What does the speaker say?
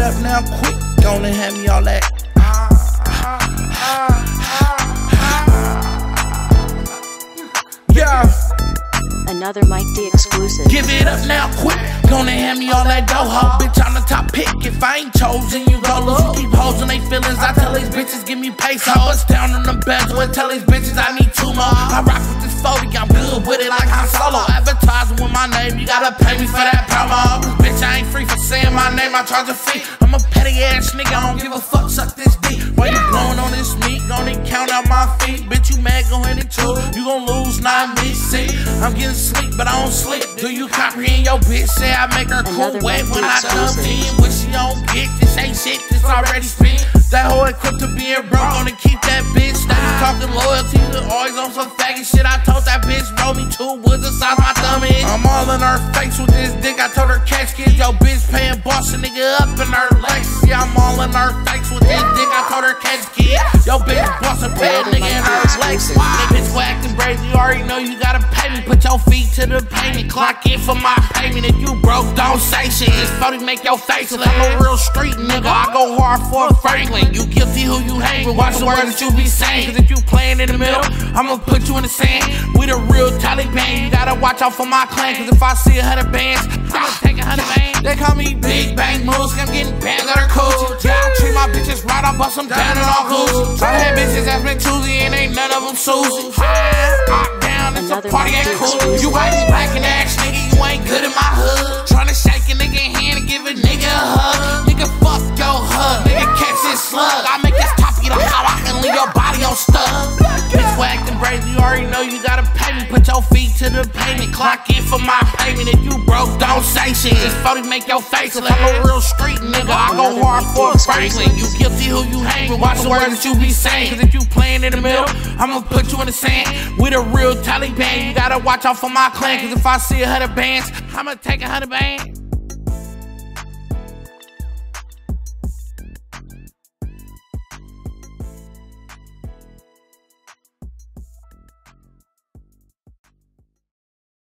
up now quick, gonna hand me all that. Yeah. Another Mike D exclusive. Give it up now quick, gonna hand me all that dough, ho. Bitch, I'm the top pick. If I ain't chosen, you go lose. You keep hoes in they feelings. I tell these bitches, give me peso. I bust down on them bezel and tell these bitches I need 2 more. I rock with this 40, I'm good with it like Han Solo. Advertising with my name, you gotta pay me for that promo. Cause bitch, I ain't free for saying my name, I charge a fee. I'm a petty ass nigga, I don't give a fuck, suck this dick. Why you blowing on this meat? Gonna count out my feet. Bitch, you mad, go ahead and choose. You gon' lose, not me, see. I'm getting sleep, but I don't sleep. Do you comprehend? Your bitch say I make her cool wet when I come in. What she don't get, this ain't shit, this already spent. That hoe equipped to being broke, gonna keep that bitch. Now you talking loyalty, always on some faggot shit. I told that bitch, roll me 2 woods the size my thumb is. I'm all in her face with this dick, I told her catch kids. Yo bitch paying boss a nigga up in her legs. Yeah, I'm all in her face with this dick, I told her catch kids. Yo bitch boss a pay a nigga in her legs. That bitch acting brave, you already know you gotta pay me. Put your feet to the payment, clock in for my payment. If you broke, don't say shit, it's funny make your face. Cause I'm a real street nigga, I go hard for Franklin. You guilty who you hang with, watch the words that you be saying. Cause if you playing in the middle, I'ma put you in the sand. We the real Taliban, you gotta watch out for my clan. Cause if I see 100 bands, I'ma take 100 bands. They call me Big Bang Moose, I'm getting bands that are cool. Yeah, I treat my bitches right, I bust them down and all goose. I had bitches that's been choosy and ain't none of them Susie. Lock down, it's a party ain't cool. You ain't black and ass nigga, you ain't good in my hood. Tryna shake a nigga hand and give a nigga a hug. Nigga fuck your hug, nigga catch this slug. I make this top you the how I can leave your body on stuff. Bitch, for acting brave, you already know you gotta pay me. Put your feet to the payment, clock in for my payment. If you broke, don't say shit, it's funny make your face. Cause I'm a real street nigga, I go hard for Franklin. You guilty who you hang with, watch the words that you be saying. Cause if you playing in the middle, I'ma put you in the sand. We the real Taliban, you gotta watch out for my clan. Cause if I see 100 bands, I'ma take 100 bands.